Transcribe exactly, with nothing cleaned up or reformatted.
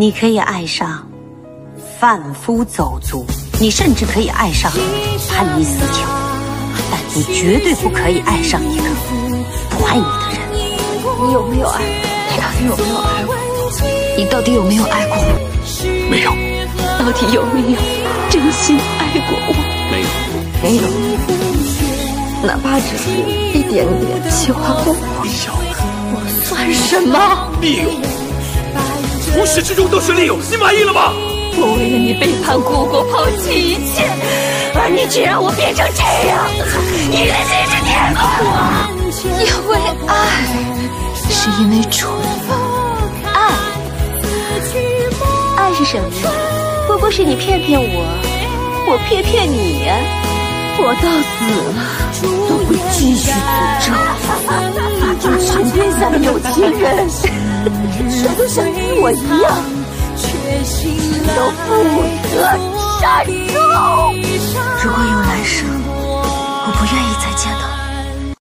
你可以爱上贩夫走卒，你甚至可以爱上叛逆死囚，但你绝对不可以爱上一个不爱你的人。 你有没有爱？你到底有没有爱我？你到底有没有爱过我？ 没有。 到底有没有真心爱过我？ 没有。 没有。哪怕只是一点点喜欢过我， 小子， 我算什么？ 利用，从始至终都是利用，你满意了吗？ 我为了你背叛过我，抛弃一切，而你却让我变成这样，你的心是填过我。因为爱，是因为蠢。 爱，爱是什么呀？不过是你骗骗我，我骗骗你呀。 我到死了都会继续诅咒，诅咒全天下的有情人，谁都像你我一样，都不得善终。